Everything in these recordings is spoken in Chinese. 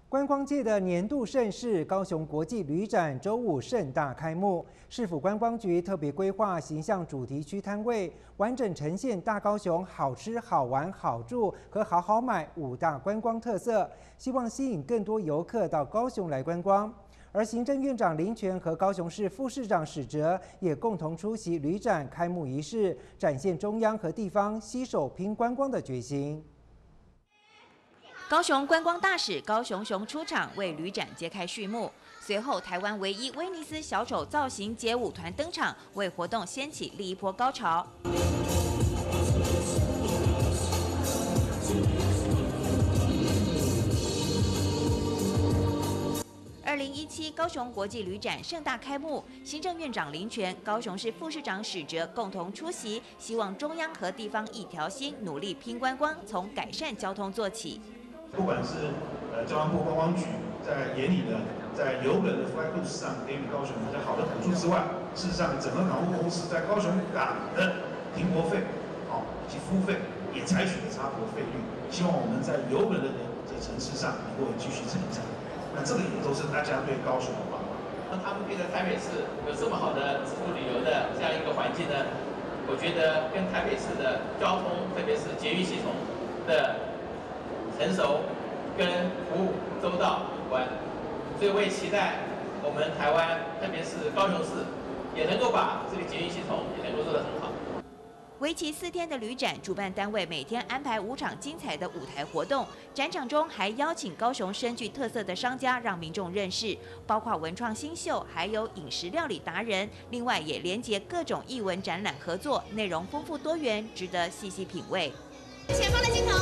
观光界的年度盛事——高雄国际旅展周五盛大开幕。市府观光局特别规划形象主题区摊位，完整呈现大高雄好吃、好玩、好住和好好买5大观光特色，希望吸引更多游客到高雄来观光。而行政院长林全和高雄市副市长史哲也共同出席旅展开幕仪式，展现中央和地方携手拼观光的决心。 高雄观光大使高雄雄出场为旅展揭开序幕，随后台湾唯一威尼斯小丑造型街舞团登场，为活动掀起另一波高潮。2017高雄国际旅展盛大开幕，行政院长林全、高雄市副市长史哲共同出席，希望中央和地方一条心，努力拼观光，从改善交通做起。 不管是交通部观光局在眼里的，在邮轮的 flight routes 上给予高雄比较好的补助之外，事实上整个港务公司在高雄港的停泊费、以及服务费也采取了差拨费率，希望我们在邮轮的层次上能够继续成长。那这个也都是大家对高雄的帮忙。 那他们觉得台北市有这么好的自助旅游的这样一个环境呢，我觉得跟台北市的交通，特别是捷运系统的 成熟跟服务周到有关，所以我也期待我们台湾，特别是高雄市，也能够把这个捷运系统也能够做得很好。 为期4天的旅展，主办单位每天安排5场精彩的舞台活动，展场中还邀请高雄深具特色的商家让民众认识，包括文创新秀，还有饮食料理达人。另外也连结各种艺文展览合作，内容丰富多元，值得细细品味。 前方的镜头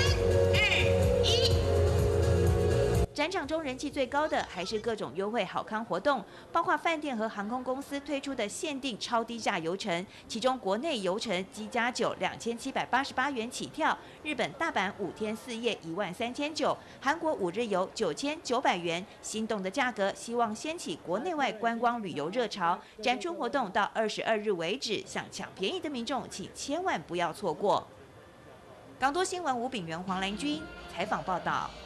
，3、2、1。 展场中人气最高的还是各种优惠好康活动，包括饭店和航空公司推出的限定超低价游程，其中国内游程机加酒2788元起跳，日本大阪5天4夜13900，韩国5日游9900元，心动的价格，希望掀起国内外观光旅游热潮。展出活动到22日为止，想抢便宜的民众请千万不要错过。港都新闻吴炳元、黄兰君采访报道。